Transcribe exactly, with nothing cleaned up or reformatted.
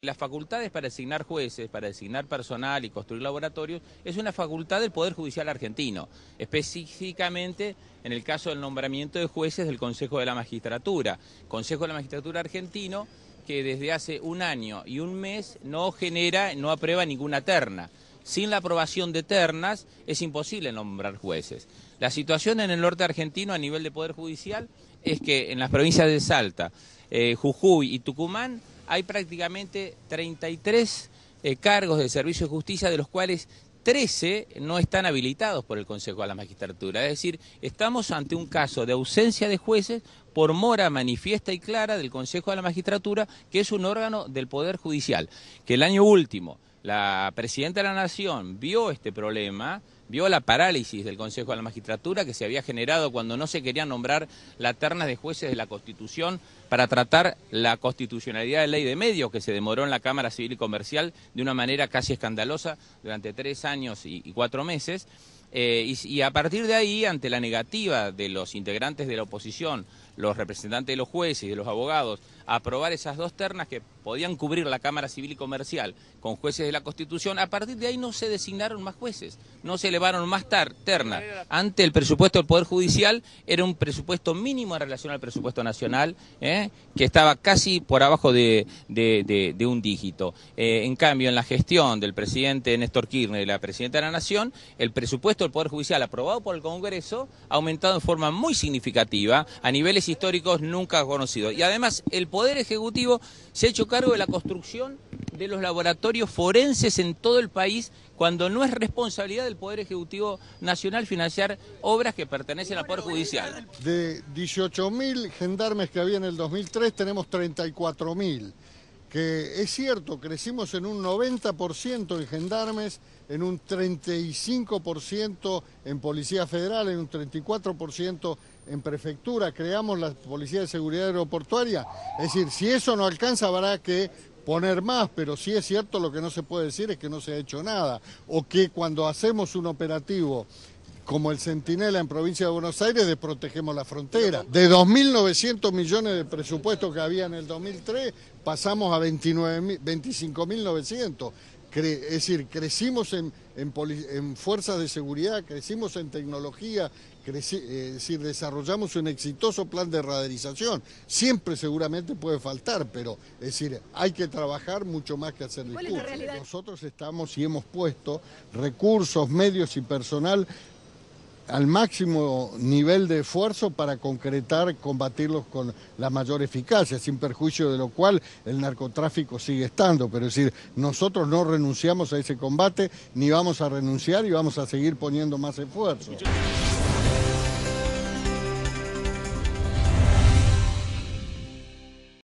Las facultades para designar jueces, para designar personal y construir laboratorios es una facultad del Poder Judicial argentino, específicamente en el caso del nombramiento de jueces del Consejo de la Magistratura. Consejo de la Magistratura argentino que desde hace un año y un mes no genera, no aprueba ninguna terna. Sin la aprobación de ternas es imposible nombrar jueces. La situación en el norte argentino a nivel de Poder Judicial es que en las provincias de Salta, eh, Jujuy y Tucumán hay prácticamente treinta y tres eh, cargos de servicio de justicia, de los cuales trece no están habilitados por el Consejo de la Magistratura. Es decir, estamos ante un caso de ausencia de jueces por mora manifiesta y clara del Consejo de la Magistratura, que es un órgano del Poder Judicial. Que el año último la Presidenta de la Nación vio este problema, vio la parálisis del Consejo de la Magistratura que se había generado cuando no se querían nombrar las ternas de jueces de la Constitución para tratar la constitucionalidad de ley de medios que se demoró en la Cámara Civil y Comercial de una manera casi escandalosa durante tres años y, y cuatro meses. Eh, y, y a partir de ahí, ante la negativa de los integrantes de la oposición, los representantes de los jueces y de los abogados, a aprobar esas dos ternas que podían cubrir la Cámara Civil y Comercial con jueces de la Constitución, a partir de ahí no se designaron más jueces, no se elevaron más ternas. Ante el presupuesto del Poder Judicial era un presupuesto mínimo en relación al presupuesto nacional, ¿eh? que estaba casi por abajo de, de, de, de un dígito. Eh, en cambio, en la gestión del presidente Néstor Kirchner y la Presidenta de la Nación, el presupuesto del Poder Judicial aprobado por el Congreso ha aumentado en forma muy significativa a niveles históricos nunca conocidos. Y además el Poder Ejecutivo se ha hecho cargo de la construcción de los laboratorios forenses en todo el país, cuando no es responsabilidad del Poder Ejecutivo Nacional financiar obras que pertenecen al Poder Judicial. De dieciocho mil gendarmes que había en el dos mil tres tenemos treinta y cuatro mil. Que es cierto, crecimos en un noventa por ciento en gendarmes, en un treinta y cinco por ciento en Policía Federal, en un treinta y cuatro por ciento en Prefectura, creamos la Policía de Seguridad Aeroportuaria. Es decir, si eso no alcanza habrá que poner más, pero sí es cierto, lo que no se puede decir es que no se ha hecho nada, o que cuando hacemos un operativo como el Centinela en Provincia de Buenos Aires, desprotegemos la frontera. De dos mil novecientos millones de presupuesto que había en el dos mil tres, pasamos a veinticinco mil novecientos. Es decir, crecimos en, en, en fuerzas de seguridad, crecimos en tecnología, creci es decir, desarrollamos un exitoso plan de radarización. Siempre seguramente puede faltar, pero es decir, hay que trabajar mucho más que hacer discursos. Nosotros estamos y hemos puesto recursos, medios y personal al máximo nivel de esfuerzo para concretar, combatirlos con la mayor eficacia, sin perjuicio de lo cual el narcotráfico sigue estando. Pero es decir, nosotros no renunciamos a ese combate, ni vamos a renunciar y vamos a seguir poniendo más esfuerzo.